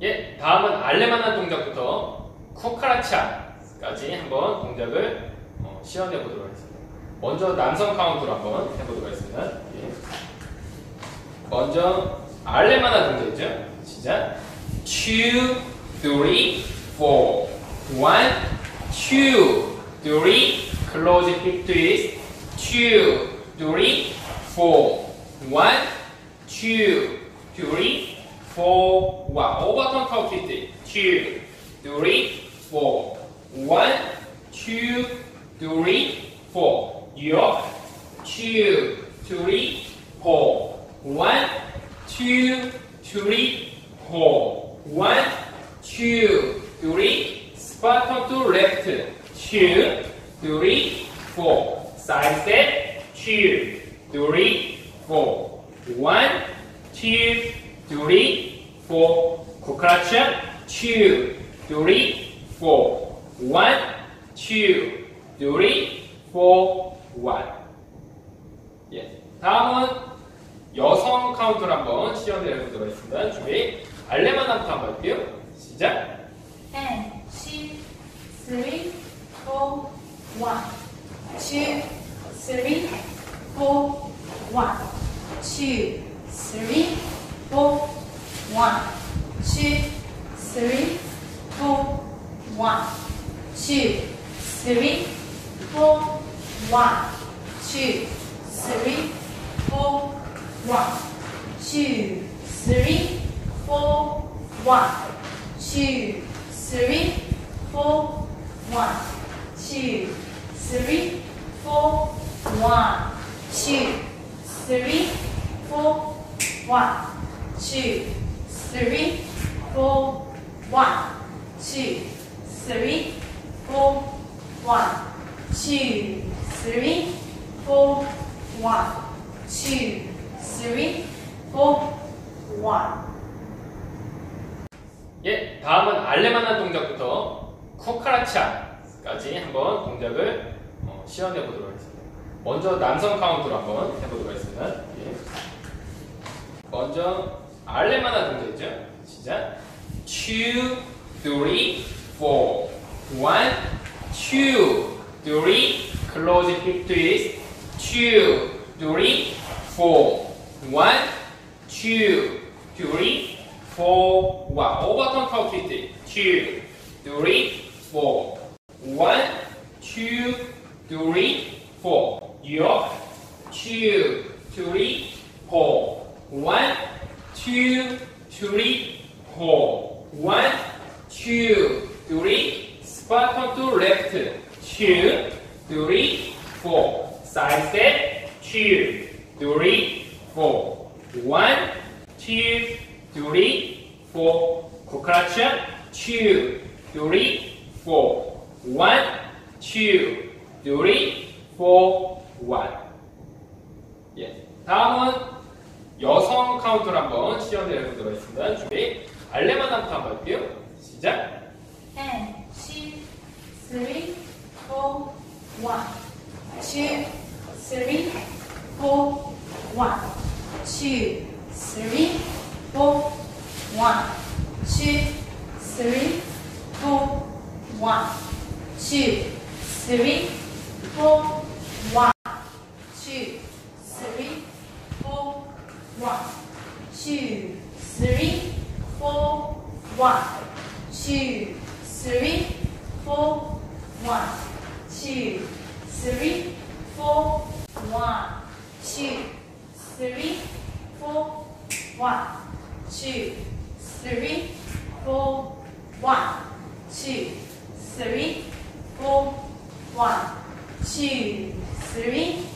예, 다음은 알레만한 동작부터 쿠카라차까지 한번 동작을 시연해 보도록 하겠습니다. 먼저 남성 카운트로 한번 해보도록 하겠습니다. 예. 먼저 알레만한 동작이죠. 시작. 2, 3, 4. 1, 2, 3. Close hip twist. 2, 3, 4. 1, 2, 3, 4. 와, 오버턴 카우 트위스트. 2, 3, 4. 1, 2, 3, 4. 유업. 2, 3, 4. 1, 2, 3, 4. 1, 2, 3. 스파턴 to left. 2, 3, 4. Side step. 2, 3, 4. 1, 2, 3, 4. 쿠카라차. 2, 3, 4. 1, 2, 3, 4. 1. 예. 다음은 여성 카운트를 한번 시연을 해보도록 하겠습니다. 준비. 알레만한부터 한번 할게요. 시작. 10, 3, 4, 1, 2, 3, 4, 1, 2, 3, 4, 1, 2, 3, 4, 1, 2, 3, 4, 1, 2, 3, 4, 1, 2, 3, 4, 1, 2, 3, 4, 1, 2, 3, 4, 1, 2, 3, 4, 1, 2, 3, 4, 1, 2, 3, 4, 1, 2, 3, 4, 1, 2, 3, 4, 1. 예, 다음은 알레만한 동작부터 쿠카라차까지 한번 동작을 시연해 보도록 하겠습니다. 먼저 남성 카운트로 한번 해보도록 하겠습니다. 예. 먼저 알레만한 동작이죠. 시작. 2, 3, 4. 1, 2, 3. Close hip twist. 2, 3, 4. 1, 2, 3, 4. 와, 오버턴 카우 트위스트. 2, 3, 4. 1, 2, 3, 4. 유업. 2, 3, 4. 1, 2, 3, 4. 1, 2, 3. 스파턴 to left. 2, 3, 4. Side step. 2, 3, 4. 1, 2, 3, 4. 쿠카라차. 2, 3, 4. 1, 2, 3, 4. 1. 예. 다음은 여성 카운트를 한번 시연을 해보도록 하겠습니다. 준비. 알레만한부터 한번 할게요. 시작. 10, 3, 4, 1, 2, 3, 4, 1, 2, 3, 4, 1, 2, 3, 4, 1, 2, 3, 4, 1, 2, 3, 4, 1, 2, 3, 4, 1, 2, 3, 4, 1, 2, 3, 4, 1, 2, 3, 4, 1, 2, 3, 4, 1, 2, 3, 4, 1, 2, 3,